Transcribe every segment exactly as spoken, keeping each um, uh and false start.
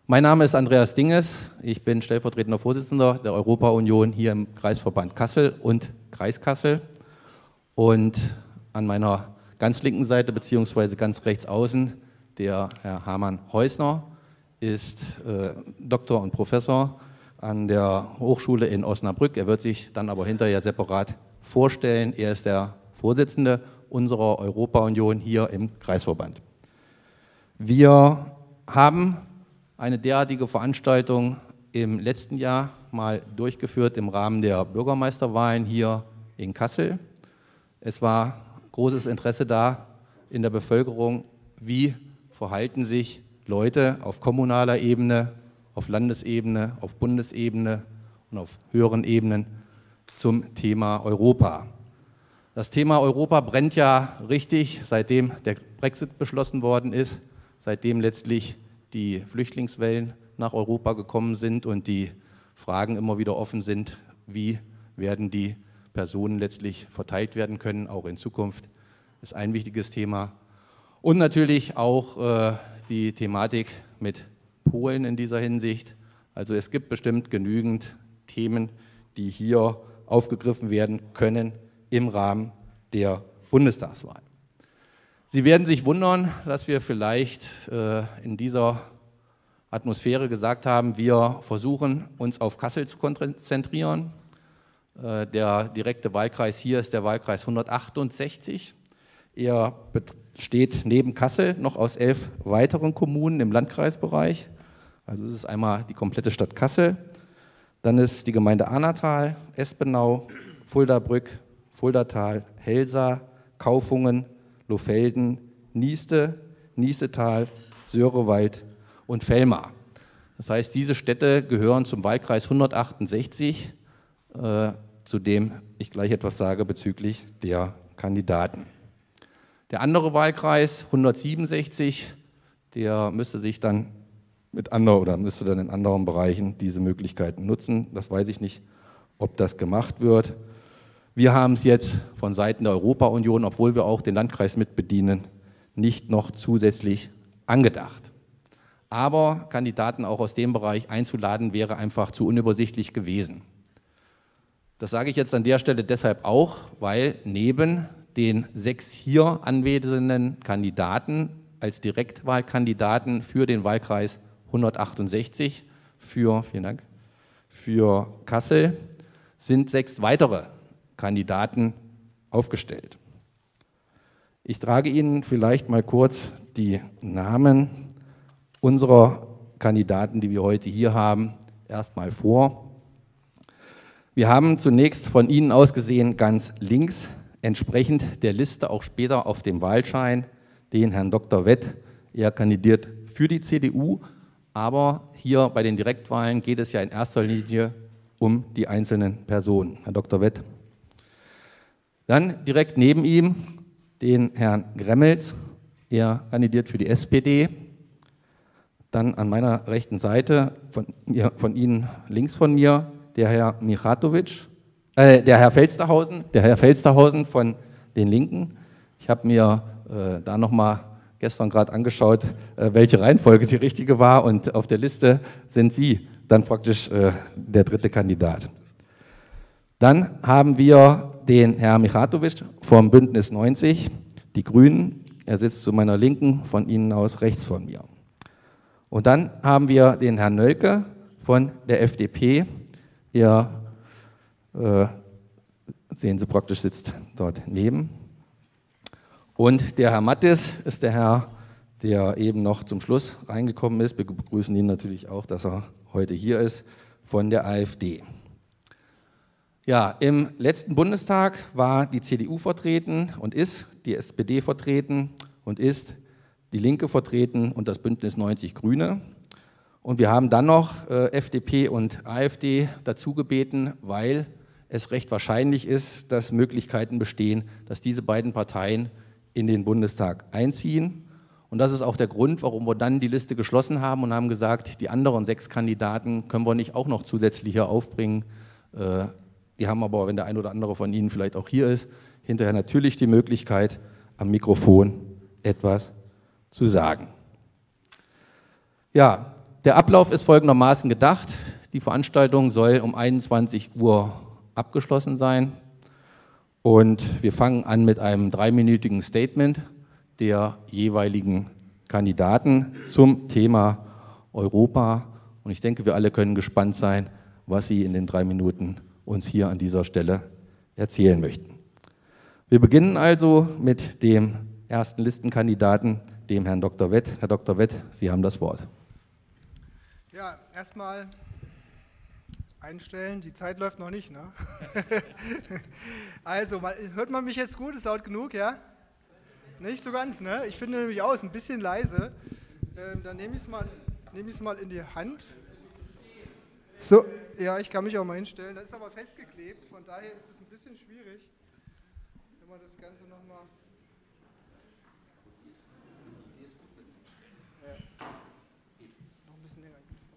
Mein Name ist Andreas Dinges, ich bin stellvertretender Vorsitzender der Europa-Union hier im Kreisverband Kassel und Kreis Kassel. Und an meiner ganz linken Seite, beziehungsweise ganz rechts außen, der Herr Hermann Heusner, ist äh, Doktor und Professor an der Hochschule in Osnabrück. Er wird sich dann aber hinterher separat vorstellen. Er ist der Vorsitzende unserer Europa-Union hier im Kreisverband. Wir haben eine derartige Veranstaltung im letzten Jahr mal durchgeführt im Rahmen der Bürgermeisterwahlen hier in Kassel. Es war großes Interesse da in der Bevölkerung, wie verhalten sich Leute auf kommunaler Ebene, auf Landesebene, auf Bundesebene und auf höheren Ebenen zum Thema Europa. Das Thema Europa brennt ja richtig, seitdem der Brexit beschlossen worden ist, seitdem letztlich die Flüchtlingswellen nach Europa gekommen sind und die Fragen immer wieder offen sind, wie werden die Personen letztlich verteilt werden können, auch in Zukunft, ist ein wichtiges Thema. Und natürlich auch äh, die Thematik mit Polen in dieser Hinsicht. Also es gibt bestimmt genügend Themen, die hier aufgegriffen werden können im Rahmen der Bundestagswahl. Sie werden sich wundern, dass wir vielleicht äh, in dieser Atmosphäre gesagt haben, wir versuchen uns auf Kassel zu konzentrieren. Äh, der direkte Wahlkreis hier ist der Wahlkreis hundertachtundsechzig. Er besteht neben Kassel noch aus elf weiteren Kommunen im Landkreisbereich. Also es ist einmal die komplette Stadt Kassel, dann ist die Gemeinde Ahnatal, Espenau, Fuldabrück, Fuldatal, Helsa, Kaufungen, Lohfelden, Nieste, Niestetal, Sörewald und Velmar. Das heißt, diese Städte gehören zum Wahlkreis hundertachtundsechzig, äh, zu dem ich gleich etwas sage bezüglich der Kandidaten. Der andere Wahlkreis, hundertsiebenundsechzig, der müsste sich dann mit anderen oder müsste dann in anderen Bereichen diese Möglichkeiten nutzen. Das weiß ich nicht, ob das gemacht wird. Wir haben es jetzt von Seiten der Europa-Union, obwohl wir auch den Landkreis mitbedienen, nicht noch zusätzlich angedacht. Aber Kandidaten auch aus dem Bereich einzuladen, wäre einfach zu unübersichtlich gewesen. Das sage ich jetzt an der Stelle deshalb auch, weil neben den sechs hier anwesenden Kandidaten als Direktwahlkandidaten für den Wahlkreis hundertachtundsechzig für, vielen Dank, für Kassel sind sechs weitere Kandidaten aufgestellt. Ich trage Ihnen vielleicht mal kurz die Namen unserer Kandidaten, die wir heute hier haben, erstmal vor. Wir haben zunächst von Ihnen aus gesehen ganz links, entsprechend der Liste auch später auf dem Wahlschein, den Herrn Doktor Wett. Er kandidiert für die C D U, aber hier bei den Direktwahlen geht es ja in erster Linie um die einzelnen Personen. Herr Doktor Wett. Dann direkt neben ihm den Herrn Gremmels, er kandidiert für die S P D. Dann an meiner rechten Seite, von, ja, von Ihnen links von mir, der Herr Michatovic, äh, der Herr Felsterhausen, der Herr Felsterhausen von den Linken. Ich habe mir äh, da nochmal gestern gerade angeschaut, äh, welche Reihenfolge die richtige war, und auf der Liste sind Sie dann praktisch äh, der dritte Kandidat. Dann haben wir den Herrn Michatovic vom Bündnis neunzig, die Grünen. Er sitzt zu meiner Linken, von Ihnen aus rechts von mir. Und dann haben wir den Herrn Nölke von der F D P. Er, äh, sehen Sie praktisch, sitzt dort neben. Und der Herr Mattis ist der Herr, der eben noch zum Schluss reingekommen ist. Wir begrüßen ihn natürlich auch, dass er heute hier ist, von der AfD. Ja, im letzten Bundestag war die C D U vertreten und ist die S P D vertreten und ist die Linke vertreten und das Bündnis neunzig Grüne. Und wir haben dann noch äh, F D P und AfD dazu gebeten, weil es recht wahrscheinlich ist, dass Möglichkeiten bestehen, dass diese beiden Parteien in den Bundestag einziehen. Und das ist auch der Grund, warum wir dann die Liste geschlossen haben und haben gesagt, die anderen sechs Kandidaten können wir nicht auch noch zusätzlich hier aufbringen. Äh, die haben aber, wenn der ein oder andere von Ihnen vielleicht auch hier ist, hinterher natürlich die Möglichkeit, am Mikrofon etwas zu sagen. Ja, der Ablauf ist folgendermaßen gedacht. Die Veranstaltung soll um einundzwanzig Uhr abgeschlossen sein und wir fangen an mit einem dreiminütigen Statement der jeweiligen Kandidaten zum Thema Europa. Und ich denke, wir alle können gespannt sein, was sie in den drei Minuten uns hier an dieser Stelle erzählen möchten. Wir beginnen also mit dem ersten Listenkandidaten, dem Herrn Doktor Wett. Herr Doktor Wett, Sie haben das Wort. Ja, erstmal einstellen, die Zeit läuft noch nicht, ne? Also, hört man mich jetzt gut? Ist laut genug, ja? Nicht so ganz, ne? Ich finde nämlich auch, ist ein bisschen leise. Ähm, dann nehme ich es mal, nehm ich's mal in die Hand. So, ja, ich kann mich auch mal hinstellen. Das ist aber festgeklebt, von daher ist es ein bisschen schwierig, wenn man das Ganze nochmal... Ja. Noch ein bisschen länger.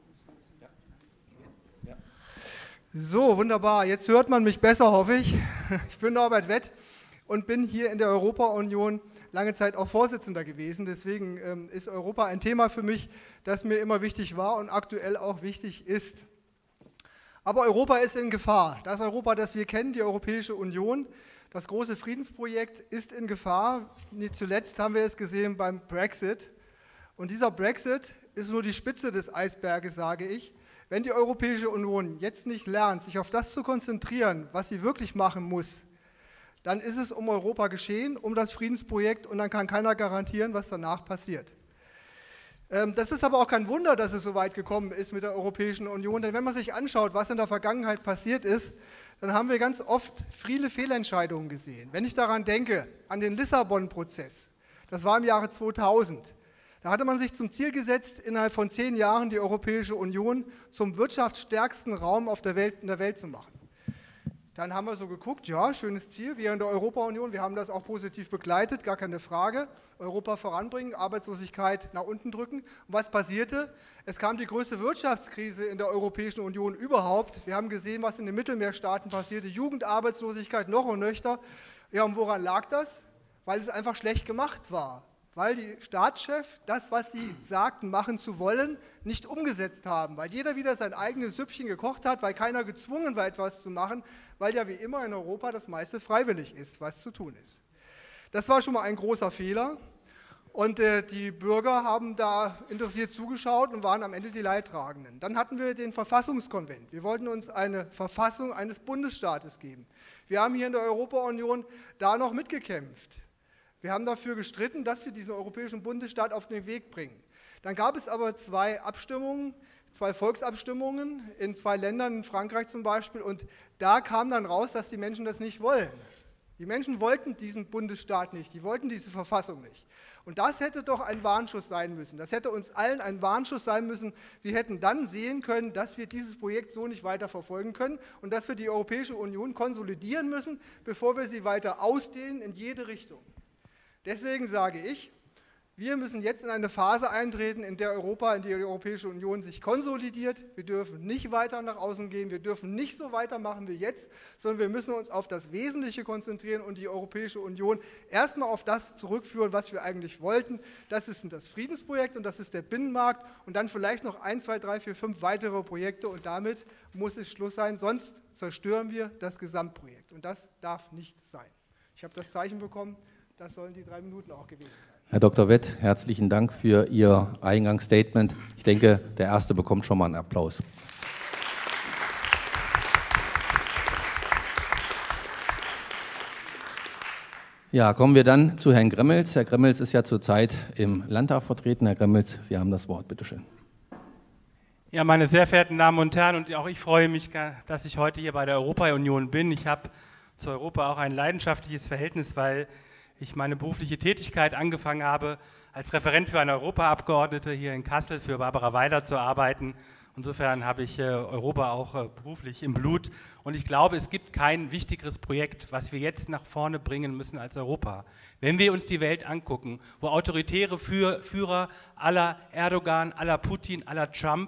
So, wunderbar. Jetzt hört man mich besser, hoffe ich. Ich bin Norbert Wett und bin hier in der Europa-Union lange Zeit auch Vorsitzender gewesen. Deswegen ähm, ist Europa ein Thema für mich, das mir immer wichtig war und aktuell auch wichtig ist. Aber Europa ist in Gefahr. Das Europa, das wir kennen, die Europäische Union, das große Friedensprojekt ist in Gefahr. Nicht zuletzt haben wir es gesehen beim Brexit. Und dieser Brexit ist nur die Spitze des Eisberges, sage ich. Wenn die Europäische Union jetzt nicht lernt, sich auf das zu konzentrieren, was sie wirklich machen muss, dann ist es um Europa geschehen, um das Friedensprojekt, und dann kann keiner garantieren, was danach passiert. Das ist aber auch kein Wunder, dass es so weit gekommen ist mit der Europäischen Union, denn wenn man sich anschaut, was in der Vergangenheit passiert ist, dann haben wir ganz oft viele Fehlentscheidungen gesehen. Wenn ich daran denke, an den Lissabon-Prozess, das war im Jahre zweitausend, da hatte man sich zum Ziel gesetzt, innerhalb von zehn Jahren die Europäische Union zum wirtschaftsstärksten Raum auf der Welt, in der Welt zu machen. Dann haben wir so geguckt, ja, schönes Ziel, wir in der Europa-Union, wir haben das auch positiv begleitet, gar keine Frage. Europa voranbringen, Arbeitslosigkeit nach unten drücken. Und was passierte? Es kam die größte Wirtschaftskrise in der Europäischen Union überhaupt. Wir haben gesehen, was in den Mittelmeerstaaten passierte, Jugendarbeitslosigkeit noch und nöchter. Ja, und woran lag das? Weil es einfach schlecht gemacht war. Weil die Staatschefs das, was sie sagten, machen zu wollen, nicht umgesetzt haben. Weil jeder wieder sein eigenes Süppchen gekocht hat, weil keiner gezwungen war, etwas zu machen, weil ja wie immer in Europa das meiste freiwillig ist, was zu tun ist. Das war schon mal ein großer Fehler und äh, die Bürger haben da interessiert zugeschaut und waren am Ende die Leidtragenden. Dann hatten wir den Verfassungskonvent. Wir wollten uns eine Verfassung eines Bundesstaates geben. Wir haben hier in der Europa-Union da noch mitgekämpft. Wir haben dafür gestritten, dass wir diesen europäischen Bundesstaat auf den Weg bringen. Dann gab es aber zwei Abstimmungen, zwei Volksabstimmungen in zwei Ländern, in Frankreich zum Beispiel, und da kam dann raus, dass die Menschen das nicht wollen. Die Menschen wollten diesen Bundesstaat nicht, die wollten diese Verfassung nicht. Und das hätte doch ein Warnschuss sein müssen. Das hätte uns allen ein Warnschuss sein müssen. Wir hätten dann sehen können, dass wir dieses Projekt so nicht weiter verfolgen können und dass wir die Europäische Union konsolidieren müssen, bevor wir sie weiter ausdehnen in jede Richtung. Deswegen sage ich, wir müssen jetzt in eine Phase eintreten, in der Europa, in die Europäische Union sich konsolidiert. Wir dürfen nicht weiter nach außen gehen, wir dürfen nicht so weitermachen wie jetzt, sondern wir müssen uns auf das Wesentliche konzentrieren und die Europäische Union erstmal auf das zurückführen, was wir eigentlich wollten. Das ist das Friedensprojekt und das ist der Binnenmarkt und dann vielleicht noch ein, zwei, drei, vier, fünf weitere Projekte und damit muss es Schluss sein, sonst zerstören wir das Gesamtprojekt und das darf nicht sein. Ich habe das Zeichen bekommen. Das sollen die drei Minuten auch gewesen sein. Herr Doktor Wett, herzlichen Dank für Ihr Eingangsstatement. Ich denke, der Erste bekommt schon mal einen Applaus. Ja, kommen wir dann zu Herrn Gremmels. Herr Gremmels ist ja zurzeit im Landtag vertreten. Herr Gremmels, Sie haben das Wort, bitteschön. Ja, meine sehr verehrten Damen und Herren, und auch ich freue mich, dass ich heute hier bei der Europa-Union bin. Ich habe zu Europa auch ein leidenschaftliches Verhältnis, weil ich meine berufliche Tätigkeit angefangen habe, als Referent für eine Europaabgeordnete hier in Kassel für Barbara Weiler zu arbeiten. Insofern habe ich äh, Europa auch äh, beruflich im Blut. Und ich glaube, es gibt kein wichtigeres Projekt, was wir jetzt nach vorne bringen müssen als Europa. Wenn wir uns die Welt angucken, wo autoritäre Führ- Führer aller Erdogan, aller Putin, aller Trump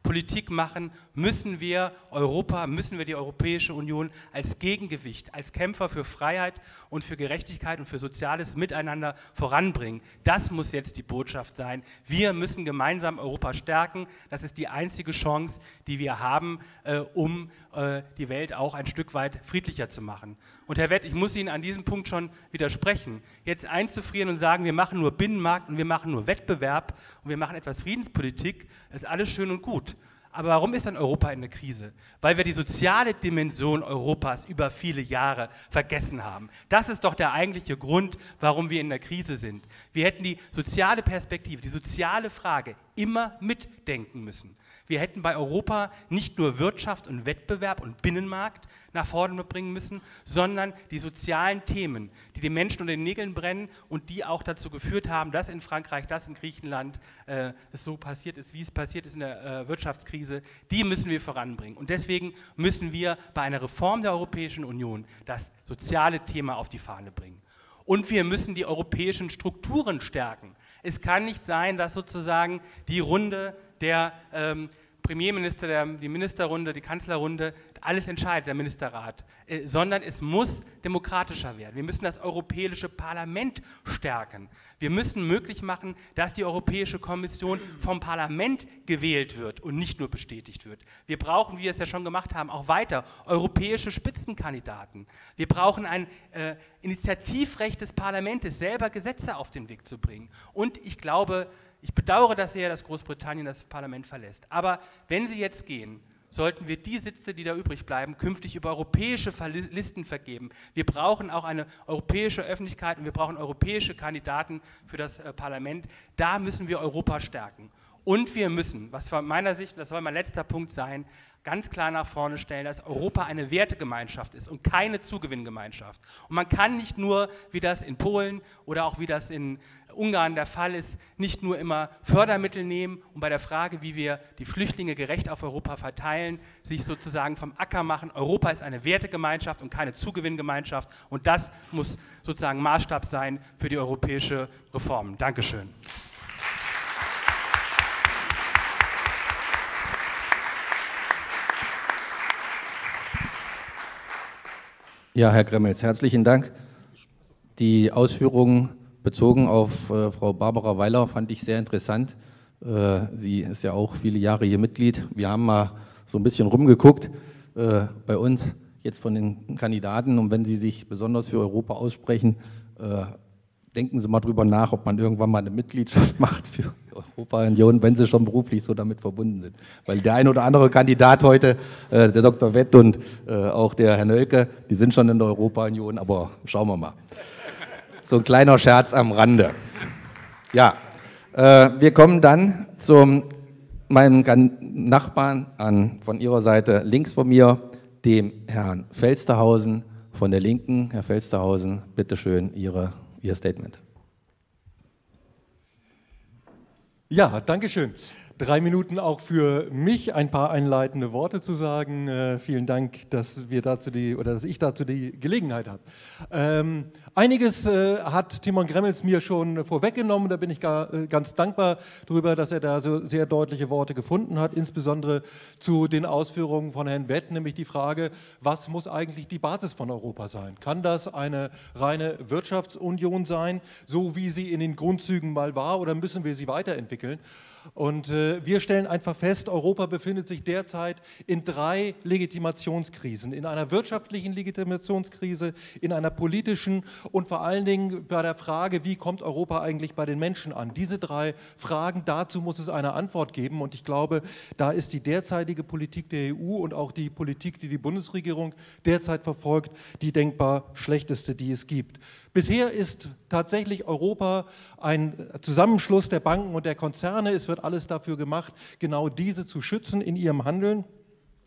Politik machen, müssen wir Europa, müssen wir die Europäische Union als Gegengewicht, als Kämpfer für Freiheit und für Gerechtigkeit und für soziales Miteinander voranbringen. Das muss jetzt die Botschaft sein. Wir müssen gemeinsam Europa stärken. Das ist die einzige Chance, die wir haben, äh, um äh, die Welt auch ein Stück weit friedlicher zu machen. Und Herr Wett, ich muss Ihnen an diesem Punkt schon widersprechen. Jetzt einzufrieren und sagen, wir machen nur Binnenmarkt und wir machen nur Wettbewerb und wir machen etwas Friedenspolitik, das ist alles schön und gut. Aber warum ist dann Europa in der Krise? Weil wir die soziale Dimension Europas über viele Jahre vergessen haben. Das ist doch der eigentliche Grund, warum wir in der Krise sind. Wir hätten die soziale Perspektive, die soziale Frage immer mitdenken müssen. Wir hätten bei Europa nicht nur Wirtschaft und Wettbewerb und Binnenmarkt nach vorne bringen müssen, sondern die sozialen Themen, die den Menschen unter den Nägeln brennen und die auch dazu geführt haben, dass in Frankreich, dass in Griechenland äh, es so passiert ist, wie es passiert ist in der äh, Wirtschaftskrise, die müssen wir voranbringen. Und deswegen müssen wir bei einer Reform der Europäischen Union das soziale Thema auf die Fahne bringen. Und wir müssen die europäischen Strukturen stärken. Es kann nicht sein, dass sozusagen die Runde der ähm, Premierminister, der, die Ministerrunde, die Kanzlerrunde, alles entscheidet, der Ministerrat, äh, sondern es muss demokratischer werden. Wir müssen das Europäische Parlament stärken. Wir müssen möglich machen, dass die Europäische Kommission vom Parlament gewählt wird und nicht nur bestätigt wird. Wir brauchen, wie wir es ja schon gemacht haben, auch weiter europäische Spitzenkandidaten. Wir brauchen ein äh, Initiativrecht des Parlaments, selber Gesetze auf den Weg zu bringen. Und ich glaube, ich bedauere das sehr, dass Großbritannien das Parlament verlässt. Aber wenn sie jetzt gehen, sollten wir die Sitze, die da übrig bleiben, künftig über europäische Listen vergeben. Wir brauchen auch eine europäische Öffentlichkeit und wir brauchen europäische Kandidaten für das äh, Parlament. Da müssen wir Europa stärken. Und wir müssen, was von meiner Sicht, das soll mein letzter Punkt sein, ganz klar nach vorne stellen, dass Europa eine Wertegemeinschaft ist und keine Zugewinngemeinschaft. Und man kann nicht nur, wie das in Polen oder auch wie das in Ungarn der Fall ist, nicht nur immer Fördermittel nehmen und bei der Frage, wie wir die Flüchtlinge gerecht auf Europa verteilen, sich sozusagen vom Acker machen. Europa ist eine Wertegemeinschaft und keine Zugewinngemeinschaft und das muss sozusagen Maßstab sein für die europäische Reform. Dankeschön. Ja, Herr Gremmels, herzlichen Dank. Die Ausführungen bezogen auf äh, Frau Barbara Weiler fand ich sehr interessant. Äh, sie ist ja auch viele Jahre hier Mitglied. Wir haben mal so ein bisschen rumgeguckt äh, bei uns jetzt von den Kandidaten und wenn Sie sich besonders für Europa aussprechen, äh, denken Sie mal drüber nach, ob man irgendwann mal eine Mitgliedschaft macht für Europa-Union, wenn Sie schon beruflich so damit verbunden sind. Weil der ein oder andere Kandidat heute, äh, der Doktor Wett und äh, auch der Herr Nölke, die sind schon in der Europa-Union, aber schauen wir mal. So ein kleiner Scherz am Rande. Ja, äh, wir kommen dann zu meinem Nachbarn an, von Ihrer Seite links von mir, dem Herrn Felstehausen von der Linken. Herr Felstehausen, bitteschön, Ihre, Ihr Statement. Ja, danke schön. Drei Minuten auch für mich, ein paar einleitende Worte zu sagen. Äh, vielen Dank, dass wir dazu die oder dass ich dazu die Gelegenheit habe. Ähm, einiges äh, hat Timon Gremmels mir schon vorweggenommen. Da bin ich gar, äh, ganz dankbar darüber, dass er da so sehr deutliche Worte gefunden hat, insbesondere zu den Ausführungen von Herrn Wett, nämlich die Frage, was muss eigentlich die Basis von Europa sein? Kann das eine reine Wirtschaftsunion sein, so wie sie in den Grundzügen mal war, oder müssen wir sie weiterentwickeln? Und äh, wir stellen einfach fest, Europa befindet sich derzeit in drei Legitimationskrisen. In einer wirtschaftlichen Legitimationskrise, in einer politischen und vor allen Dingen bei der Frage, wie kommt Europa eigentlich bei den Menschen an? Diese drei Fragen, dazu muss es eine Antwort geben. Und ich glaube, da ist die derzeitige Politik der E U und auch die Politik, die die Bundesregierung derzeit verfolgt, die denkbar schlechteste, die es gibt. Bisher ist tatsächlich Europa ein Zusammenschluss der Banken und der Konzerne. Es wird alles dafür gemacht, genau diese zu schützen in ihrem Handeln.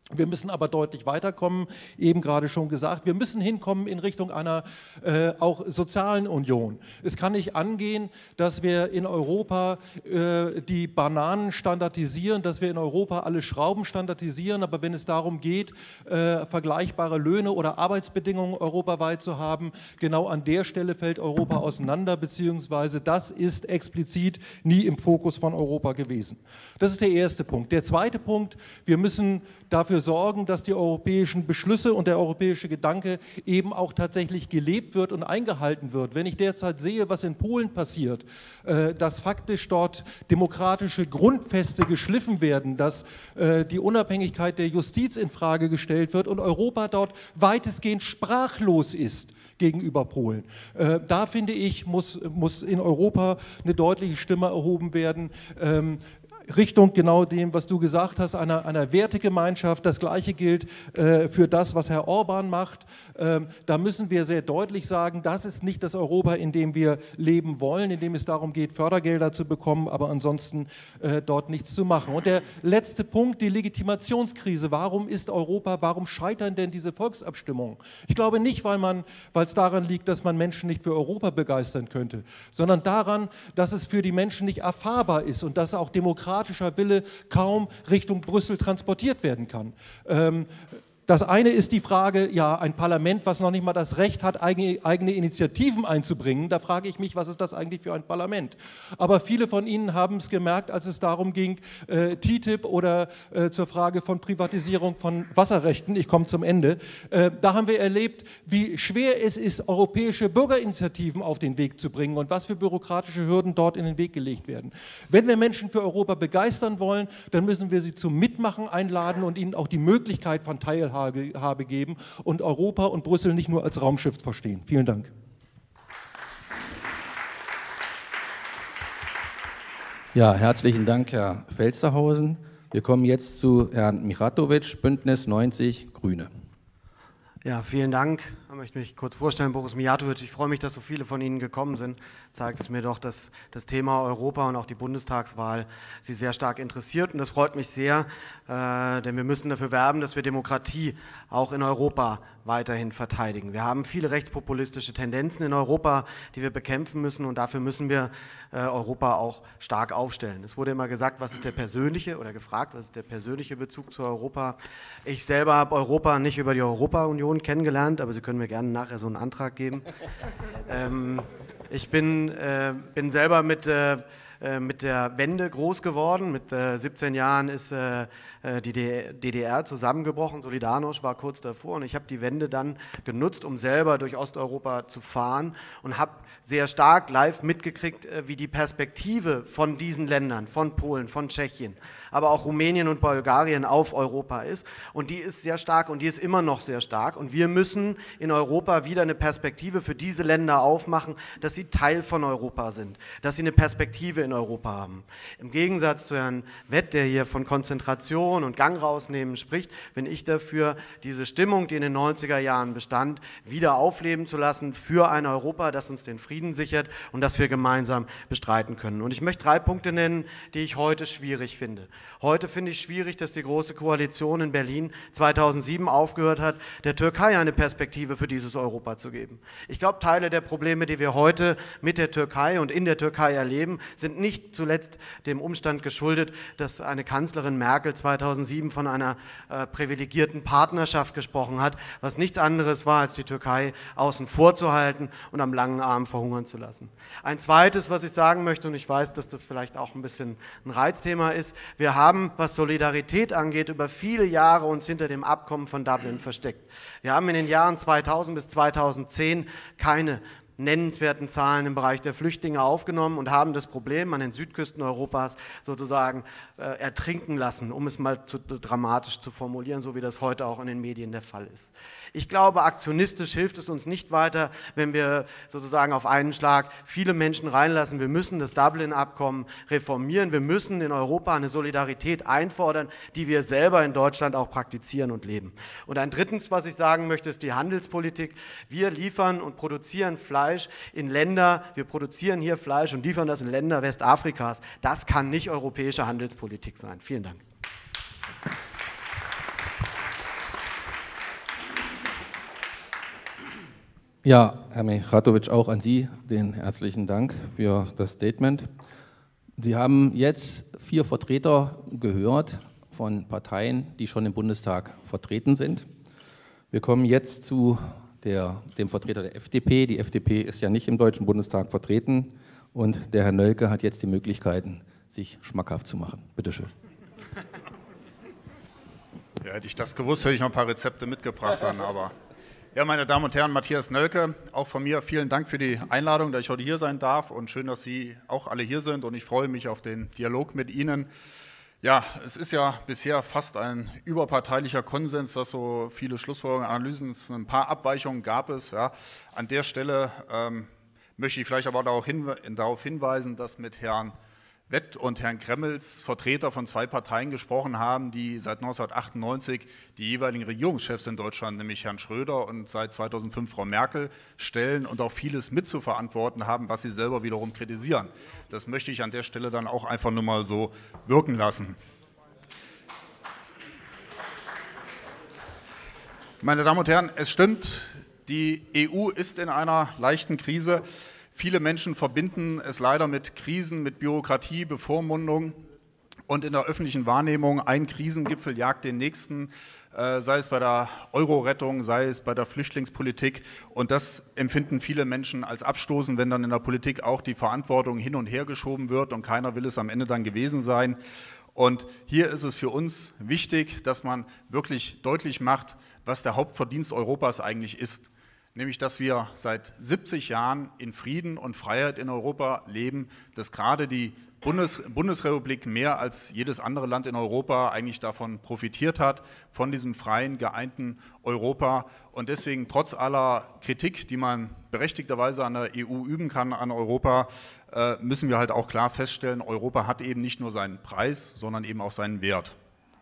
Wir müssen aber deutlich weiterkommen, eben gerade schon gesagt, wir müssen hinkommen in Richtung einer äh, auch sozialen Union. Es kann nicht angehen, dass wir in Europa äh, die Bananen standardisieren, dass wir in Europa alle Schrauben standardisieren, aber wenn es darum geht, äh, vergleichbare Löhne oder Arbeitsbedingungen europaweit zu haben, genau an der Stelle fällt Europa auseinander, beziehungsweise das ist explizit nie im Fokus von Europa gewesen. Das ist der erste Punkt. Der zweite Punkt, wir müssen dafür sorgen, dass die europäischen Beschlüsse und der europäische Gedanke eben auch tatsächlich gelebt wird und eingehalten wird. Wenn ich derzeit sehe, was in Polen passiert, dass faktisch dort demokratische Grundfeste geschliffen werden, dass die Unabhängigkeit der Justiz in Frage gestellt wird und Europa dort weitestgehend sprachlos ist gegenüber Polen. Da finde ich, muss, muss in Europa eine deutliche Stimme erhoben werden, Richtung genau dem, was du gesagt hast, einer, einer Wertegemeinschaft. Das Gleiche gilt äh, für das, was Herr Orban macht. Ähm, da müssen wir sehr deutlich sagen, das ist nicht das Europa, in dem wir leben wollen, in dem es darum geht, Fördergelder zu bekommen, aber ansonsten äh, dort nichts zu machen. Und der letzte Punkt, die Legitimationskrise. Warum ist Europa, warum scheitern denn diese Volksabstimmungen? Ich glaube nicht, weil man, weil es daran liegt, dass man Menschen nicht für Europa begeistern könnte, sondern daran, dass es für die Menschen nicht erfahrbar ist und dass auch Demokratie Wille kaum Richtung Brüssel transportiert werden kann. Ähm, Das eine ist die Frage, ja, ein Parlament, was noch nicht mal das Recht hat, eigene, eigene Initiativen einzubringen. Da frage ich mich, was ist das eigentlich für ein Parlament? Aber viele von Ihnen haben es gemerkt, als es darum ging, äh, T T I P oder äh, zur Frage von Privatisierung von Wasserrechten, ich komme zum Ende, äh, da haben wir erlebt, wie schwer es ist, europäische Bürgerinitiativen auf den Weg zu bringen und was für bürokratische Hürden dort in den Weg gelegt werden. Wenn wir Menschen für Europa begeistern wollen, dann müssen wir sie zum Mitmachen einladen und ihnen auch die Möglichkeit von Teilhabe Habe geben und Europa und Brüssel nicht nur als Raumschiff verstehen. Vielen Dank. Ja, herzlichen Dank, Herr Felstehausen. Wir kommen jetzt zu Herrn Mijatovic, Bündnis neunzig, Grüne. Ja, vielen Dank. Ich möchte mich kurz vorstellen, Boris Mijatovic. Ich freue mich, dass so viele von Ihnen gekommen sind. Zeigt es mir doch, dass das Thema Europa und auch die Bundestagswahl Sie sehr stark interessiert. Und das freut mich sehr, äh, denn wir müssen dafür werben, dass wir Demokratie auch in Europa weiterhin verteidigen. Wir haben viele rechtspopulistische Tendenzen in Europa, die wir bekämpfen müssen. Und dafür müssen wir äh, Europa auch stark aufstellen. Es wurde immer gesagt, was ist der persönliche, oder gefragt, was ist der persönliche Bezug zu Europa. Ich selber habe Europa nicht über die Europa-Union kennengelernt, aber Sie können mir gerne nachher so einen Antrag geben. ähm, ich bin, äh, bin selber mit, äh, mit der Wende groß geworden. Mit äh, siebzehn Jahren ist äh, die D D R zusammengebrochen. Solidarność war kurz davor und ich habe die Wende dann genutzt, um selber durch Osteuropa zu fahren und habe sehr stark live mitgekriegt, wie die Perspektive von diesen Ländern, von Polen, von Tschechien, aber auch Rumänien und Bulgarien auf Europa ist. Und die ist sehr stark und die ist immer noch sehr stark. Und wir müssen in Europa wieder eine Perspektive für diese Länder aufmachen, dass sie Teil von Europa sind, dass sie eine Perspektive in Europa haben. Im Gegensatz zu Herrn Wett, der hier von Konzentration und Gang rausnehmen spricht, bin ich dafür, diese Stimmung, die in den neunziger Jahren bestand, wieder aufleben zu lassen für ein Europa, das uns den Frieden sichert und das wir gemeinsam bestreiten können. Und ich möchte drei Punkte nennen, die ich heute schwierig finde. Heute finde ich schwierig, dass die Große Koalition in Berlin zweitausendsieben aufgehört hat, der Türkei eine Perspektive für dieses Europa zu geben. Ich glaube, Teile der Probleme, die wir heute mit der Türkei und in der Türkei erleben, sind nicht zuletzt dem Umstand geschuldet, dass eine Kanzlerin Merkel zweitausendsieben von einer äh, privilegierten Partnerschaft gesprochen hat, was nichts anderes war, als die Türkei außen vor zu halten und am langen Arm verhungern zu lassen. Ein zweites, was ich sagen möchte, und ich weiß, dass das vielleicht auch ein bisschen ein Reizthema ist, wir haben, was Solidarität angeht, über viele Jahre uns hinter dem Abkommen von Dublin versteckt. Wir haben in den Jahren zweitausend bis zweitausendzehn keine nennenswerten Zahlen im Bereich der Flüchtlinge aufgenommen und haben das Problem an den Südküsten Europas sozusagen äh, ertrinken lassen, um es mal zu, dramatisch zu formulieren, so wie das heute auch in den Medien der Fall ist. Ich glaube, aktionistisch hilft es uns nicht weiter, wenn wir sozusagen auf einen Schlag viele Menschen reinlassen. Wir müssen das Dublin-Abkommen reformieren. Wir müssen in Europa eine Solidarität einfordern, die wir selber in Deutschland auch praktizieren und leben. Und ein drittens, was ich sagen möchte, ist die Handelspolitik. Wir liefern und produzieren Fleisch in Länder, wir produzieren hier Fleisch und liefern das in Länder Westafrikas. Das kann nicht europäische Handelspolitik sein. Vielen Dank. Ja, Herr Mijatovic, auch an Sie den herzlichen Dank für das Statement. Sie haben jetzt vier Vertreter gehört von Parteien, die schon im Bundestag vertreten sind. Wir kommen jetzt zu der, dem Vertreter der F D P. Die F D P ist ja nicht im Deutschen Bundestag vertreten und der Herr Nölke hat jetzt die Möglichkeiten, sich schmackhaft zu machen. Bitte schön. Ja, hätte ich das gewusst, hätte ich noch ein paar Rezepte mitgebracht dann, aber... Ja, meine Damen und Herren, Matthias Nölke, auch von mir vielen Dank für die Einladung, dass ich heute hier sein darf und schön, dass Sie auch alle hier sind und ich freue mich auf den Dialog mit Ihnen. Ja, es ist ja bisher fast ein überparteilicher Konsens, was so viele Schlussfolgerungen, Analysen, ein paar Abweichungen gab es. Ja. An der Stelle ähm, möchte ich vielleicht aber darauf, hinwe darauf hinweisen, dass mit Herrn Wett und Herrn Gremmels Vertreter von zwei Parteien gesprochen haben, die seit neunzehnhundertachtundneunzig die jeweiligen Regierungschefs in Deutschland, nämlich Herrn Schröder und seit zweitausendfünf Frau Merkel, stellen und auch vieles mitzuverantworten haben, was sie selber wiederum kritisieren. Das möchte ich an der Stelle dann auch einfach nur mal so wirken lassen. Meine Damen und Herren, es stimmt, die E U ist in einer leichten Krise. Viele Menschen verbinden es leider mit Krisen, mit Bürokratie, Bevormundung und in der öffentlichen Wahrnehmung ein Krisengipfel jagt den nächsten, äh, sei es bei der Euro-Rettung, sei es bei der Flüchtlingspolitik. Und das empfinden viele Menschen als abstoßend, wenn dann in der Politik auch die Verantwortung hin und her geschoben wird und keiner will es am Ende dann gewesen sein. Und hier ist es für uns wichtig, dass man wirklich deutlich macht, was der Hauptverdienst Europas eigentlich ist. Nämlich, dass wir seit siebzig Jahren in Frieden und Freiheit in Europa leben, dass gerade die Bundes Bundesrepublik mehr als jedes andere Land in Europa eigentlich davon profitiert hat, von diesem freien, geeinten Europa. Und deswegen trotz aller Kritik, die man berechtigterweise an der E U üben kann, an Europa, äh, müssen wir halt auch klar feststellen, Europa hat eben nicht nur seinen Preis, sondern eben auch seinen Wert.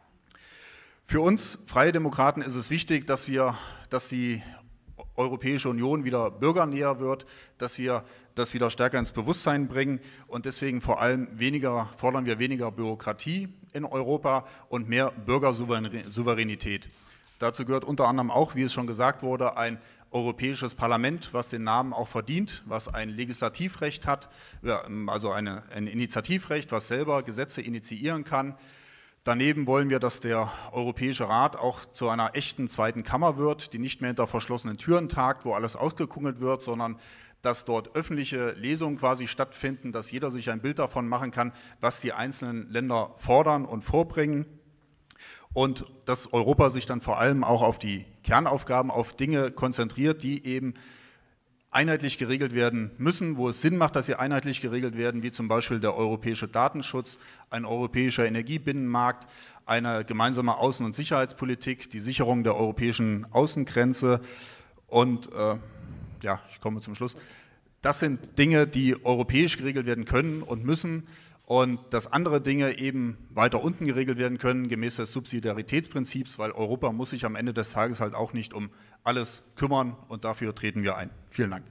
Für uns Freie Demokraten ist es wichtig, dass wir, dass die Europäische Union wieder bürgernäher wird, dass wir das wieder stärker ins Bewusstsein bringen und deswegen vor allem weniger, fordern wir weniger Bürokratie in Europa und mehr Bürgersouveränität. Dazu gehört unter anderem auch, wie es schon gesagt wurde, ein Europäisches Parlament, was den Namen auch verdient, was ein Legislativrecht hat, also eine, ein Initiativrecht, was selber Gesetze initiieren kann. Daneben wollen wir, dass der Europäische Rat auch zu einer echten zweiten Kammer wird, die nicht mehr hinter verschlossenen Türen tagt, wo alles ausgekungelt wird, sondern dass dort öffentliche Lesungen quasi stattfinden, dass jeder sich ein Bild davon machen kann, was die einzelnen Länder fordern und vorbringen. Und dass Europa sich dann vor allem auch auf die Kernaufgaben, auf Dinge konzentriert, die eben einheitlich geregelt werden müssen, wo es Sinn macht, dass sie einheitlich geregelt werden, wie zum Beispiel der europäische Datenschutz, ein europäischer Energiebinnenmarkt, eine gemeinsame Außen- und Sicherheitspolitik, die Sicherung der europäischen Außengrenze und, äh, ja, ich komme zum Schluss. Das sind Dinge, die europäisch geregelt werden können und müssen und dass andere Dinge eben weiter unten geregelt werden können, gemäß des Subsidiaritätsprinzips, weil Europa muss sich am Ende des Tages halt auch nicht um alles kümmern und dafür treten wir ein. Vielen Dank.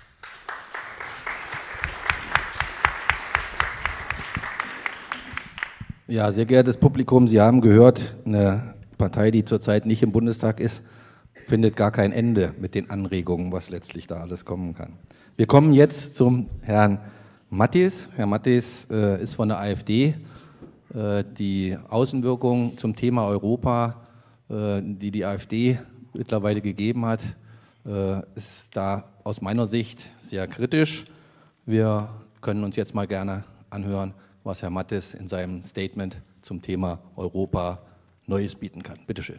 Ja, sehr geehrtes Publikum, Sie haben gehört, eine Partei, die zurzeit nicht im Bundestag ist, findet gar kein Ende mit den Anregungen, was letztlich da alles kommen kann. Wir kommen jetzt zum Herrn Mattis. Herr Mattis äh, ist von der AfD. Äh, die Außenwirkung zum Thema Europa, äh, die die AfD mittlerweile gegeben hat, äh, ist da aus meiner Sicht sehr kritisch. Wir können uns jetzt mal gerne anhören, was Herr Mattis in seinem Statement zum Thema Europa Neues bieten kann. Bitte schön.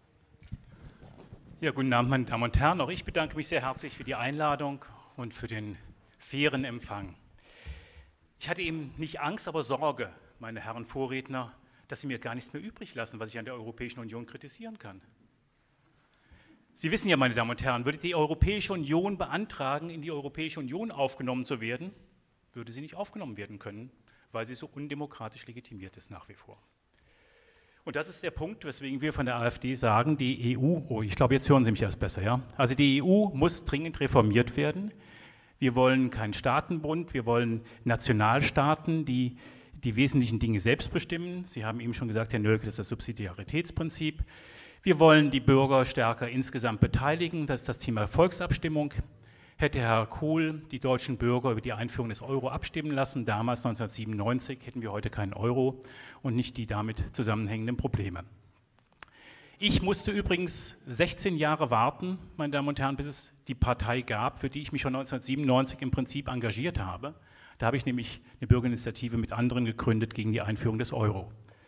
Ja, guten Abend, meine Damen und Herren. Auch ich bedanke mich sehr herzlich für die Einladung und für den fairen Empfang. Ich hatte eben nicht Angst, aber Sorge, meine Herren Vorredner, dass sie mir gar nichts mehr übrig lassen, was ich an der Europäischen Union kritisieren kann. Sie wissen ja, meine Damen und Herren, würde die Europäische Union beantragen, in die Europäische Union aufgenommen zu werden, würde sie nicht aufgenommen werden können, weil sie so undemokratisch legitimiert ist nach wie vor. Und das ist der Punkt, weswegen wir von der AfD sagen, die E U, oh, ich glaube, jetzt hören Sie mich erst besser, ja? Also die E U muss dringend reformiert werden. Wir wollen keinen Staatenbund, wir wollen Nationalstaaten, die die wesentlichen Dinge selbst bestimmen. Sie haben eben schon gesagt, Herr Nölke, das ist das Subsidiaritätsprinzip. Wir wollen die Bürger stärker insgesamt beteiligen, das ist das Thema Volksabstimmung. hätte Herr Kohl die deutschen Bürger über die Einführung des Euro abstimmen lassen. Damals, neunzehnhundertsiebenundneunzig, hätten wir heute keinen Euro und nicht die damit zusammenhängenden Probleme. Ich musste übrigens sechzehn Jahre warten, meine Damen und Herren, bis es die Partei gab, für die ich mich schon neunzehnhundertsiebenundneunzig im Prinzip engagiert habe. Da habe ich nämlich eine Bürgerinitiative mit anderen gegründet gegen die Einführung des Euro.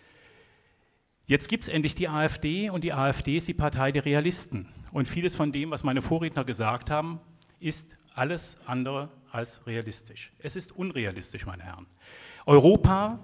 Jetzt gibt es endlich die AfD und die AfD ist die Partei der Realisten. Und vieles von dem, was meine Vorredner gesagt haben, ist alles andere als realistisch. Es ist unrealistisch, meine Herren. Europa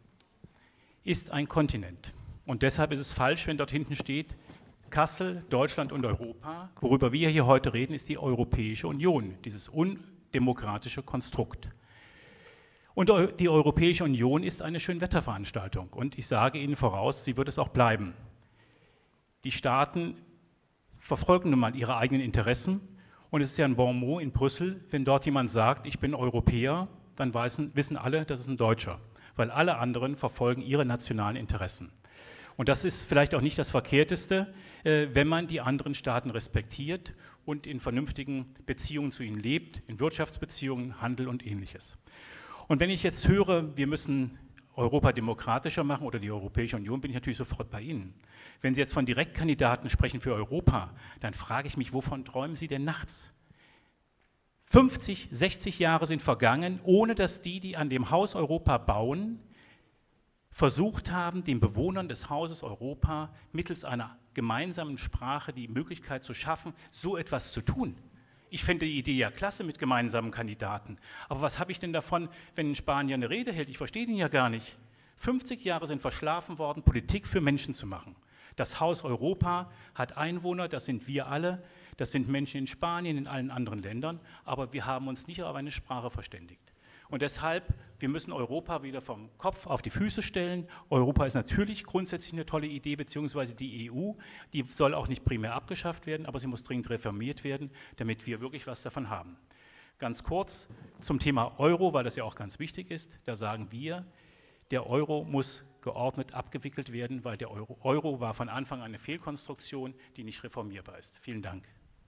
ist ein Kontinent. Und deshalb ist es falsch, wenn dort hinten steht, Kassel, Deutschland und Europa. Worüber wir hier heute reden, ist die Europäische Union, dieses undemokratische Konstrukt. Und die Europäische Union ist eine Schönwetterveranstaltung. Und ich sage Ihnen voraus, sie wird es auch bleiben. Die Staaten verfolgen nun mal ihre eigenen Interessen. Und es ist ja ein Bonmot in Brüssel, wenn dort jemand sagt, ich bin Europäer, dann wissen alle, das ist ein Deutscher. Weil alle anderen verfolgen ihre nationalen Interessen. Und das ist vielleicht auch nicht das Verkehrteste, wenn man die anderen Staaten respektiert und in vernünftigen Beziehungen zu ihnen lebt, in Wirtschaftsbeziehungen, Handel und Ähnliches. Und wenn ich jetzt höre, wir müssen Europa demokratischer machen oder die Europäische Union, bin ich natürlich sofort bei Ihnen. Wenn Sie jetzt von Direktkandidaten sprechen für Europa, dann frage ich mich, wovon träumen Sie denn nachts? fünfzig, sechzig Jahre sind vergangen, ohne dass die, die an dem Haus Europa bauen, versucht haben, den Bewohnern des Hauses Europa mittels einer gemeinsamen Sprache die Möglichkeit zu schaffen, so etwas zu tun. Ich fände die Idee ja klasse mit gemeinsamen Kandidaten. Aber was habe ich denn davon, wenn ein Spanier eine Rede hält? Ich verstehe den ja gar nicht. fünfzig Jahre sind verschlafen worden, Politik für Menschen zu machen. Das Haus Europa hat Einwohner, das sind wir alle, das sind Menschen in Spanien, in allen anderen Ländern, aber wir haben uns nicht auf eine Sprache verständigt. Und deshalb, wir müssen Europa wieder vom Kopf auf die Füße stellen. Europa ist natürlich grundsätzlich eine tolle Idee, beziehungsweise die E U, die soll auch nicht primär abgeschafft werden, aber sie muss dringend reformiert werden, damit wir wirklich was davon haben. Ganz kurz zum Thema Euro, weil das ja auch ganz wichtig ist, da sagen wir, der Euro muss geordnet abgewickelt werden, weil der Euro, Euro war von Anfang an eine Fehlkonstruktion, die nicht reformierbar ist. Vielen Dank.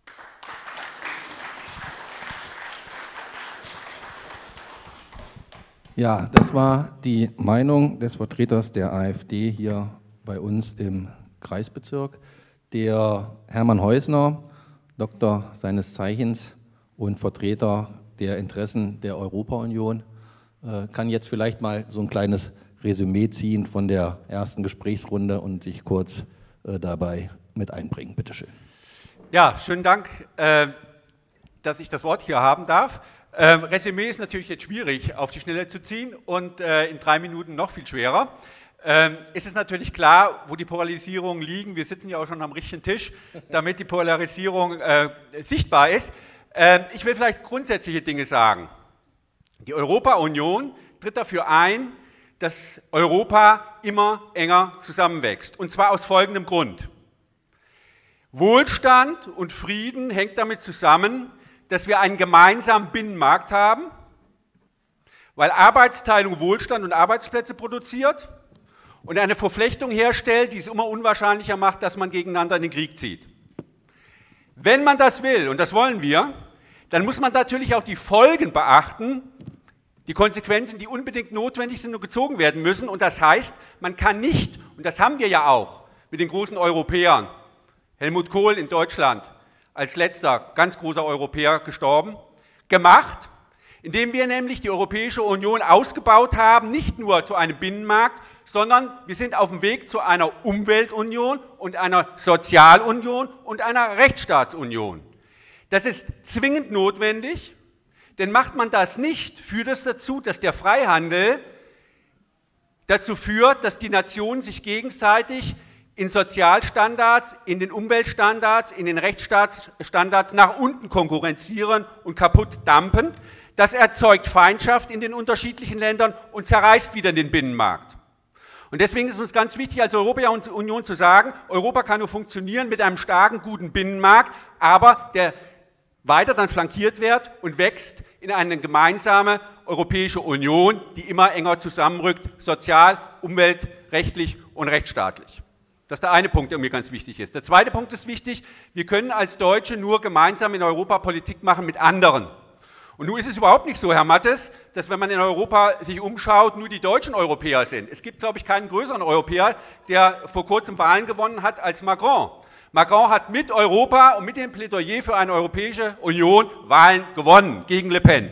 Ja, das war die Meinung des Vertreters der AfD hier bei uns im Kreisbezirk. Der Hermann Heusner, Doktor seines Zeichens und Vertreter der Interessen der Europa-Union, äh, kann jetzt vielleicht mal so ein kleines Resümee ziehen von der ersten Gesprächsrunde und sich kurz äh, dabei mit einbringen. Bitte schön. Ja, schönen Dank, äh, dass ich das Wort hier haben darf. Ähm, Resümee ist natürlich jetzt schwierig auf die Schnelle zu ziehen und äh, in drei Minuten noch viel schwerer. Ähm, es ist natürlich klar, wo die Polarisierungen liegen. Wir sitzen ja auch schon am richtigen Tisch, damit die Polarisierung äh, sichtbar ist. Ähm, ich will vielleicht grundsätzliche Dinge sagen. Die Europa-Union tritt dafür ein, dass Europa immer enger zusammenwächst. Und zwar aus folgendem Grund. Wohlstand und Frieden hängt damit zusammen, dass wir einen gemeinsamen Binnenmarkt haben, weil Arbeitsteilung Wohlstand und Arbeitsplätze produziert und eine Verflechtung herstellt, die es immer unwahrscheinlicher macht, dass man gegeneinander in den Krieg zieht. Wenn man das will, und das wollen wir, dann muss man natürlich auch die Folgen beachten, die Konsequenzen, die unbedingt notwendig sind und gezogen werden müssen. Und das heißt, man kann nicht, und das haben wir ja auch mit den großen Europäern, Helmut Kohl in Deutschland, als letzter ganz großer Europäer gestorben, gemacht, indem wir nämlich die Europäische Union ausgebaut haben, nicht nur zu einem Binnenmarkt, sondern wir sind auf dem Weg zu einer Umweltunion und einer Sozialunion und einer Rechtsstaatsunion. Das ist zwingend notwendig, denn macht man das nicht, führt es dazu, dass der Freihandel dazu führt, dass die Nationen sich gegenseitig in Sozialstandards, in den Umweltstandards, in den Rechtsstaatsstandards nach unten konkurrenzieren und kaputt dampen. Das erzeugt Feindschaft in den unterschiedlichen Ländern und zerreißt wieder den Binnenmarkt. Und deswegen ist uns ganz wichtig, als Europäische Union zu sagen, Europa kann nur funktionieren mit einem starken, guten Binnenmarkt, aber der weiter dann flankiert wird und wächst in eine gemeinsame Europäische Union, die immer enger zusammenrückt, sozial, umweltrechtlich und rechtsstaatlich. Das ist der eine Punkt, der mir ganz wichtig ist. Der zweite Punkt ist wichtig, wir können als Deutsche nur gemeinsam in Europa Politik machen mit anderen. Und nun ist es überhaupt nicht so, Herr Mattes, dass wenn man in Europa sich umschaut, nur die deutschen Europäer sind. Es gibt, glaube ich, keinen größeren Europäer, der vor kurzem Wahlen gewonnen hat als Macron. Macron hat mit Europa und mit dem Plädoyer für eine Europäische Union Wahlen gewonnen gegen Le Pen.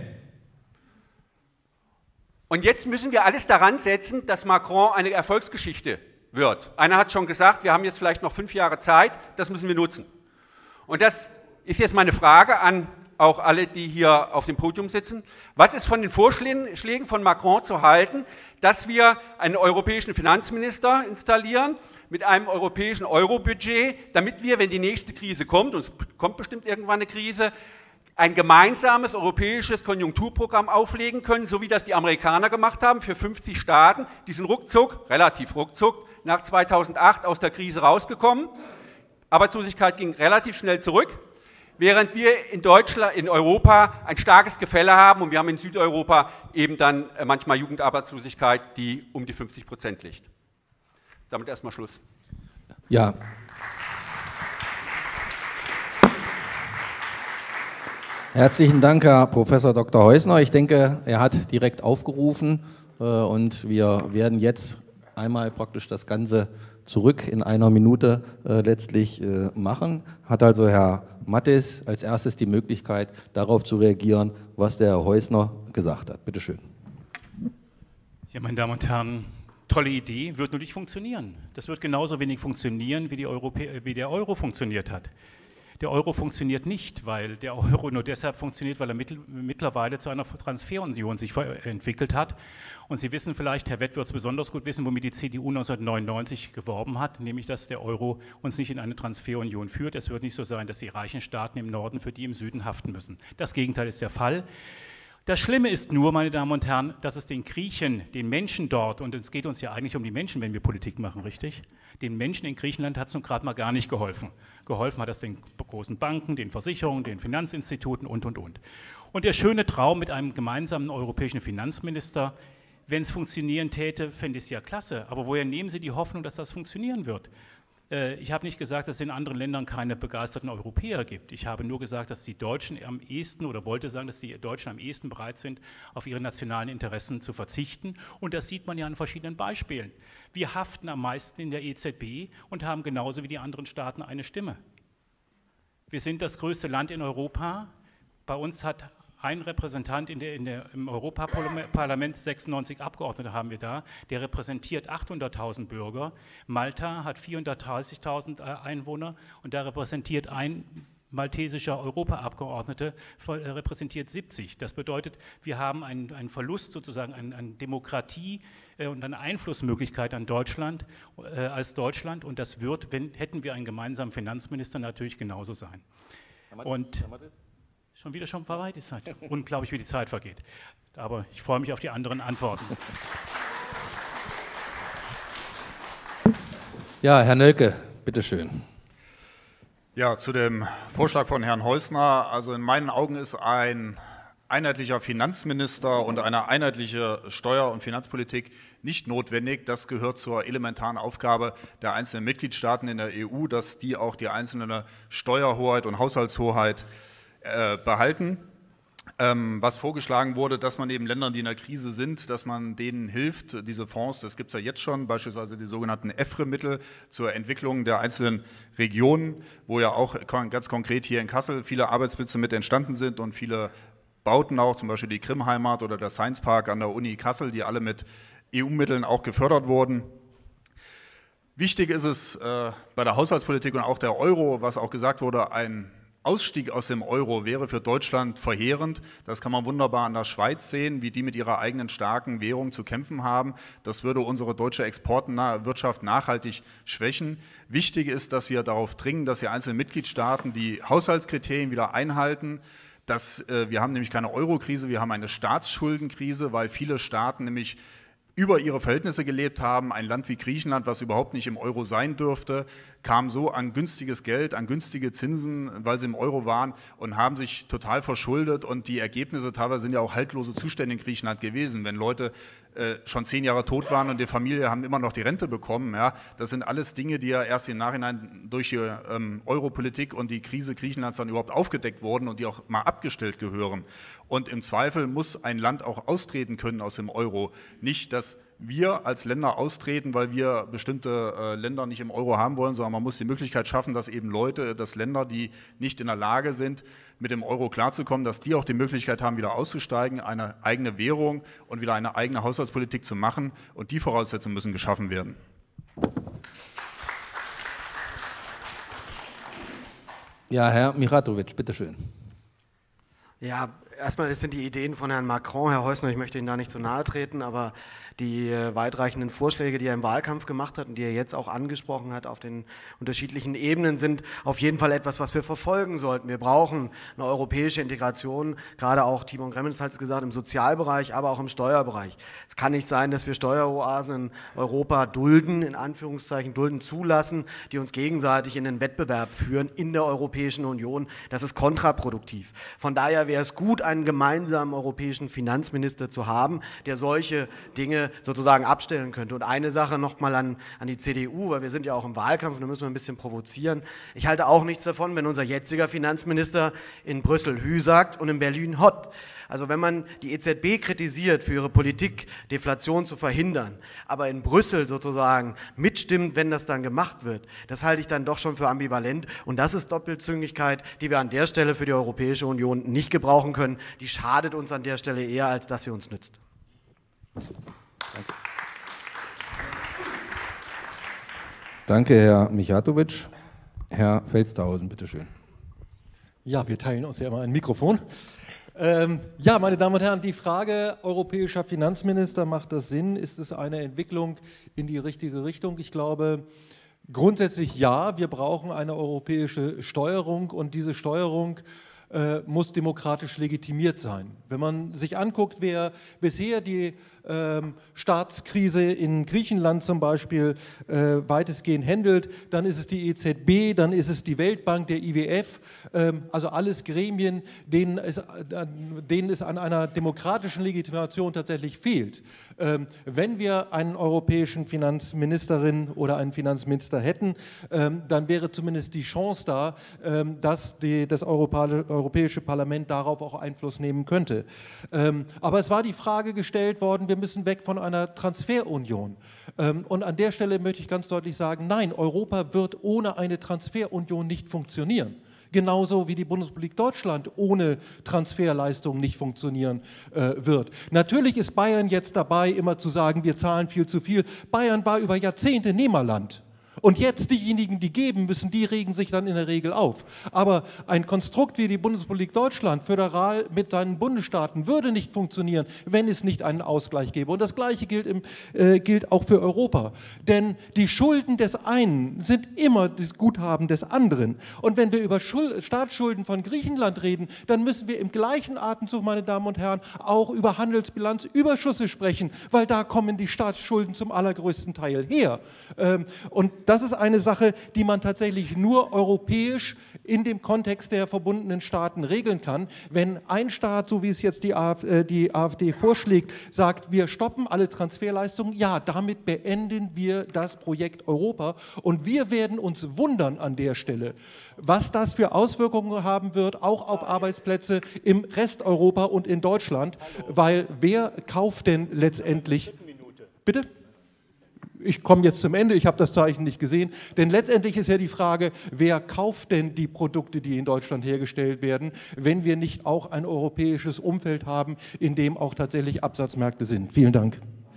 Und jetzt müssen wir alles daran setzen, dass Macron eine Erfolgsgeschichte wird. Einer hat schon gesagt, wir haben jetzt vielleicht noch fünf Jahre Zeit, das müssen wir nutzen. Und das ist jetzt meine Frage an auch alle, die hier auf dem Podium sitzen. Was ist von den Vorschlägen von Macron zu halten, dass wir einen europäischen Finanzminister installieren mit einem europäischen Euro-Budget, damit wir, wenn die nächste Krise kommt, und es kommt bestimmt irgendwann eine Krise, ein gemeinsames europäisches Konjunkturprogramm auflegen können, so wie das die Amerikaner gemacht haben für fünfzig Staaten. Die sind ruckzuck, relativ ruckzuck, nach zweitausendacht aus der Krise rausgekommen. Arbeitslosigkeit ging relativ schnell zurück, während wir in Deutschland, in Europa ein starkes Gefälle haben und wir haben in Südeuropa eben dann manchmal Jugendarbeitslosigkeit, die um die fünfzig Prozent liegt. Damit erstmal Schluss. Ja. Herzlichen Dank, Herr Professor Doktor Heusner. Ich denke, er hat direkt aufgerufen äh, und wir werden jetzt einmal praktisch das Ganze zurück in einer Minute äh, letztlich äh, machen. Hat also Herr Mattes als erstes die Möglichkeit, darauf zu reagieren, was der Herr Heusner gesagt hat. Bitte schön. Ja, meine Damen und Herren, tolle Idee, wird nur nicht funktionieren. Das wird genauso wenig funktionieren, wie, die Europä- wie der Euro funktioniert hat. Der Euro funktioniert nicht, weil der Euro nur deshalb funktioniert, weil er mittel, mittlerweile zu einer Transferunion sich entwickelt hat. Und Sie wissen vielleicht, Herr Wett wird es besonders gut wissen, womit die C D U neunzehnhundertneunundneunzig geworben hat, nämlich, dass der Euro uns nicht in eine Transferunion führt. Es wird nicht so sein, dass die reichen Staaten im Norden für die im Süden haften müssen. Das Gegenteil ist der Fall. Das Schlimme ist nur, meine Damen und Herren, dass es den Griechen, den Menschen dort, und es geht uns ja eigentlich um die Menschen, wenn wir Politik machen, richtig? Den Menschen in Griechenland hat es nun gerade mal gar nicht geholfen. Geholfen hat es den großen Banken, den Versicherungen, den Finanzinstituten und, und, und. Und der schöne Traum mit einem gemeinsamen europäischen Finanzminister, wenn es funktionieren täte, fände ich es ja klasse. Aber woher nehmen Sie die Hoffnung, dass das funktionieren wird? Ich habe nicht gesagt, dass es in anderen Ländern keine begeisterten Europäer gibt. Ich habe nur gesagt, dass die Deutschen am ehesten oder wollte sagen, dass die Deutschen am ehesten bereit sind, auf ihre nationalen Interessen zu verzichten. Und das sieht man ja an verschiedenen Beispielen. Wir haften am meisten in der E Z B und haben genauso wie die anderen Staaten eine Stimme. Wir sind das größte Land in Europa. Bei uns hat ein Repräsentant in der, in der, im Europaparlament, sechsundneunzig Abgeordnete haben wir da, der repräsentiert achthunderttausend Bürger. Malta hat vierhundertdreißigtausend Einwohner und da repräsentiert ein maltesischer Europaabgeordnete repräsentiert siebzig. Das bedeutet, wir haben einen, einen Verlust sozusagen an, an Demokratie äh, und eine Einflussmöglichkeit an Deutschland äh, als Deutschland und das wird, wenn, hätten wir einen gemeinsamen Finanzminister, natürlich genauso sein. Und schon wieder schon vorbei die Zeit. Unglaublich, wie die Zeit vergeht. Aber ich freue mich auf die anderen Antworten. Ja, Herr Nölke, bitteschön. Ja, zu dem Vorschlag von Herrn Heusner. Also in meinen Augen ist ein einheitlicher Finanzminister und eine einheitliche Steuer- und Finanzpolitik nicht notwendig. Das gehört zur elementaren Aufgabe der einzelnen Mitgliedstaaten in der E U, dass die auch die einzelne Steuerhoheit und Haushaltshoheit äh, behalten. Ähm, was vorgeschlagen wurde, dass man eben Ländern, die in der Krise sind, dass man denen hilft, diese Fonds, das gibt es ja jetzt schon, beispielsweise die sogenannten E F R E-Mittel zur Entwicklung der einzelnen Regionen, wo ja auch ganz konkret hier in Kassel viele Arbeitsplätze mit entstanden sind und viele Bauten auch, zum Beispiel die Krimheimat oder der Science Park an der Uni Kassel, die alle mit E U-Mitteln auch gefördert wurden. Wichtig ist es äh, bei der Haushaltspolitik und auch der Euro, was auch gesagt wurde, ein Ausstieg aus dem Euro wäre für Deutschland verheerend. Das kann man wunderbar an der Schweiz sehen, wie die mit ihrer eigenen starken Währung zu kämpfen haben. Das würde unsere deutsche Exportwirtschaft nachhaltig schwächen. Wichtig ist, dass wir darauf dringen, dass die einzelnen Mitgliedstaaten die Haushaltskriterien wieder einhalten. Das, äh, wir haben nämlich keine Euro-Krise, wir haben eine Staatsschuldenkrise, weil viele Staaten nämlich über ihre Verhältnisse gelebt haben. Ein Land wie Griechenland, was überhaupt nicht im Euro sein dürfte, kam so an günstiges Geld, an günstige Zinsen, weil sie im Euro waren und haben sich total verschuldet und die Ergebnisse teilweise sind ja auch haltlose Zustände in Griechenland gewesen. Wenn Leute äh, schon zehn Jahre tot waren und die Familie haben immer noch die Rente bekommen. Ja. Das sind alles Dinge, die ja erst im Nachhinein durch die ähm, Europolitik und die Krise Griechenlands dann überhaupt aufgedeckt wurden und die auch mal abgestellt gehören. Und im Zweifel muss ein Land auch austreten können aus dem Euro. Nicht, dass wir als Länder austreten, weil wir bestimmte äh, Länder nicht im Euro haben wollen, sondern man muss die Möglichkeit schaffen, dass eben Leute, dass Länder, die nicht in der Lage sind, mit dem Euro klarzukommen, dass die auch die Möglichkeit haben, wieder auszusteigen, eine eigene Währung und wieder eine eigene Haushaltspolitik zu machen. Und die Voraussetzungen müssen geschaffen werden. Ja, Herr Mijatovic, bitteschön. Ja, erstmal, das sind die Ideen von Herrn Macron, Herr Häusner, ich möchte Ihnen da nicht zu nahe treten, aber die äh, weitreichenden Vorschläge, die er im Wahlkampf gemacht hat und die er jetzt auch angesprochen hat auf den unterschiedlichen Ebenen, sind auf jeden Fall etwas, was wir verfolgen sollten. Wir brauchen eine europäische Integration, gerade auch, Timon Gremmels hat es gesagt, im Sozialbereich, aber auch im Steuerbereich. Es kann nicht sein, dass wir Steueroasen in Europa dulden, in Anführungszeichen dulden, zulassen, die uns gegenseitig in den Wettbewerb führen in der Europäischen Union. Das ist kontraproduktiv. Von daher wäre es gut, einen gemeinsamen europäischen Finanzminister zu haben, der solche Dinge sozusagen abstellen könnte. Und eine Sache nochmal an, an die C D U, weil wir sind ja auch im Wahlkampf, da müssen wir ein bisschen provozieren. Ich halte auch nichts davon, wenn unser jetziger Finanzminister in Brüssel Hü sagt und in Berlin Hott. Also wenn man die E Z B kritisiert für ihre Politik, Deflation zu verhindern, aber in Brüssel sozusagen mitstimmt, wenn das dann gemacht wird, das halte ich dann doch schon für ambivalent. Und das ist Doppelzüngigkeit, die wir an der Stelle für die Europäische Union nicht gebrauchen können. Die schadet uns an der Stelle eher, als dass sie uns nützt. Danke. Danke, Herr Mijatovic. Herr Felstehausen, bitteschön. Ja, wir teilen uns ja immer ein Mikrofon. Ähm, ja, meine Damen und Herren, die Frage europäischer Finanzminister, macht das Sinn? Ist es eine Entwicklung in die richtige Richtung? Ich glaube, grundsätzlich ja, wir brauchen eine europäische Steuerung und diese Steuerung äh, muss demokratisch legitimiert sein. Wenn man sich anguckt, wer bisher die ähm, Staatskrise in Griechenland zum Beispiel äh, weitestgehend handelt, dann ist es die E Z B, dann ist es die Weltbank, der I W F, ähm, also alles Gremien, denen es, äh, denen es an einer demokratischen Legitimation tatsächlich fehlt. Ähm, wenn wir einen europäischen Finanzministerin oder einen Finanzminister hätten, ähm, dann wäre zumindest die Chance da, ähm, dass die, das Europa, Europäische Parlament darauf auch Einfluss nehmen könnte. Ähm, aber es war die Frage gestellt worden, wir müssen weg von einer Transferunion. Ähm, und an der Stelle möchte ich ganz deutlich sagen, nein, Europa wird ohne eine Transferunion nicht funktionieren. Genauso wie die Bundesrepublik Deutschland ohne Transferleistungen nicht funktionieren äh, wird. Natürlich ist Bayern jetzt dabei, immer zu sagen, wir zahlen viel zu viel. Bayern war über Jahrzehnte Nehmerland. Und jetzt diejenigen, die geben müssen, die regen sich dann in der Regel auf. Aber ein Konstrukt wie die Bundesrepublik Deutschland, föderal mit seinen Bundesstaaten, würde nicht funktionieren, wenn es nicht einen Ausgleich gäbe. Und das Gleiche gilt, im, äh, gilt auch für Europa. Denn die Schulden des einen sind immer das Guthaben des anderen. Und wenn wir über Schuld, Staatsschulden von Griechenland reden, dann müssen wir im gleichen Atemzug, meine Damen und Herren, auch über Handelsbilanzüberschüsse sprechen, weil da kommen die Staatsschulden zum allergrößten Teil her. Ähm, und das ist eine Sache, die man tatsächlich nur europäisch in dem Kontext der verbundenen Staaten regeln kann. Wenn ein Staat, so wie es jetzt die AfD vorschlägt, sagt, wir stoppen alle Transferleistungen, ja, damit beenden wir das Projekt Europa. Und wir werden uns wundern an der Stelle, was das für Auswirkungen haben wird, auch auf Arbeitsplätze im Rest Europa und in Deutschland. Weil wer kauft denn letztendlich... Bitte? Ich komme jetzt zum Ende, ich habe das Zeichen nicht gesehen, denn letztendlich ist ja die Frage, wer kauft denn die Produkte, die in Deutschland hergestellt werden, wenn wir nicht auch ein europäisches Umfeld haben, in dem auch tatsächlich Absatzmärkte sind. Vielen Dank.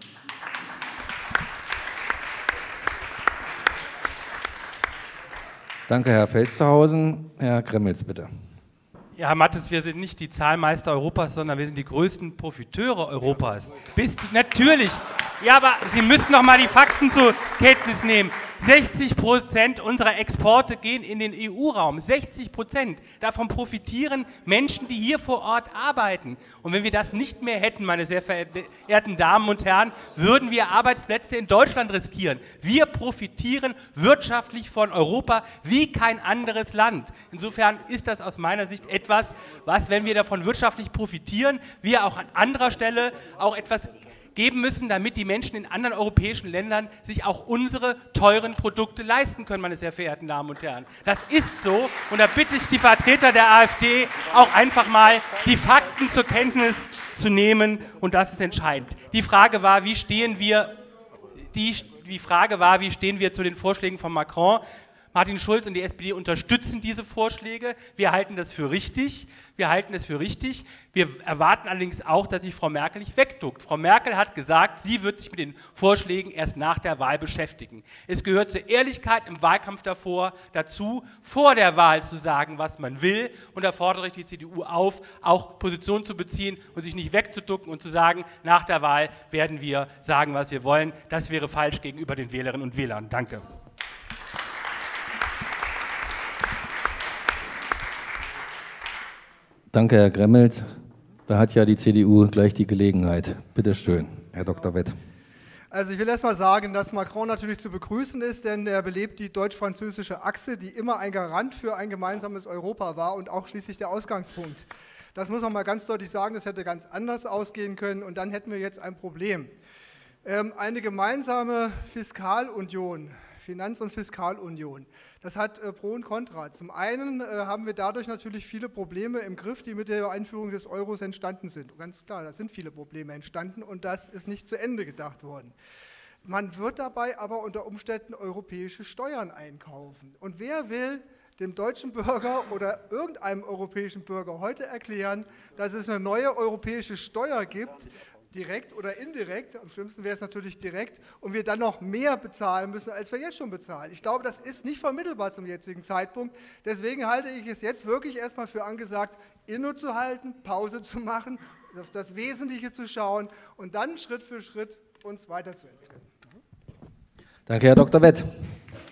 Danke, Herr Felstehausen. Herr Gremmels, bitte. Ja, Herr Mattes, wir sind nicht die Zahlmeister Europas, sondern wir sind die größten Profiteure Europas. Bis, natürlich. Ja, aber Sie müssen noch mal die Fakten zur Kenntnis nehmen. sechzig Prozent unserer Exporte gehen in den E U-Raum. sechzig Prozent. Davon profitieren Menschen, die hier vor Ort arbeiten. Und wenn wir das nicht mehr hätten, meine sehr verehrten Damen und Herren, würden wir Arbeitsplätze in Deutschland riskieren. Wir profitieren wirtschaftlich von Europa wie kein anderes Land. Insofern ist das aus meiner Sicht etwas, was, wenn wir davon wirtschaftlich profitieren, wir auch an anderer Stelle auch etwas geben müssen, damit die Menschen in anderen europäischen Ländern sich auch unsere teuren Produkte leisten können, meine sehr verehrten Damen und Herren. Das ist so und da bitte ich die Vertreter der AfD auch einfach mal die Fakten zur Kenntnis zu nehmen und das ist entscheidend. Die Frage war, wie stehen wir, die, die Frage war, wie stehen wir zu den Vorschlägen von Macron? Martin Schulz und die S P D unterstützen diese Vorschläge. Wir halten das für richtig. Wir halten es für richtig. Wir erwarten allerdings auch, dass sich Frau Merkel nicht wegduckt. Frau Merkel hat gesagt, sie wird sich mit den Vorschlägen erst nach der Wahl beschäftigen. Es gehört zur Ehrlichkeit im Wahlkampf davor dazu, vor der Wahl zu sagen, was man will. Und da fordere ich die C D U auf, auch Position zu beziehen und sich nicht wegzuducken und zu sagen, nach der Wahl werden wir sagen, was wir wollen. Das wäre falsch gegenüber den Wählerinnen und Wählern. Danke. Danke, Herr Gremmels. Da hat ja die C D U gleich die Gelegenheit. Bitte schön, Herr Doktor Wett. Also ich will erst mal sagen, dass Macron natürlich zu begrüßen ist, denn er belebt die deutsch-französische Achse, die immer ein Garant für ein gemeinsames Europa war und auch schließlich der Ausgangspunkt. Das muss man mal ganz deutlich sagen, das hätte ganz anders ausgehen können und dann hätten wir jetzt ein Problem. Ähm, eine gemeinsame Fiskalunion, Finanz- und Fiskalunion. Das hat äh, Pro und Contra. Zum einen äh, haben wir dadurch natürlich viele Probleme im Griff, die mit der Einführung des Euros entstanden sind. Und ganz klar, da sind viele Probleme entstanden und das ist nicht zu Ende gedacht worden. Man wird dabei aber unter Umständen europäische Steuern einkaufen. Und wer will dem deutschen Bürger oder irgendeinem europäischen Bürger heute erklären, dass es eine neue europäische Steuer gibt, direkt oder indirekt, am schlimmsten wäre es natürlich direkt, und wir dann noch mehr bezahlen müssen, als wir jetzt schon bezahlen. Ich glaube, das ist nicht vermittelbar zum jetzigen Zeitpunkt. Deswegen halte ich es jetzt wirklich erstmal für angesagt, innezuhalten, Pause zu machen, auf das Wesentliche zu schauen und dann Schritt für Schritt uns weiterzuentwickeln. Danke, Herr Doktor Wett.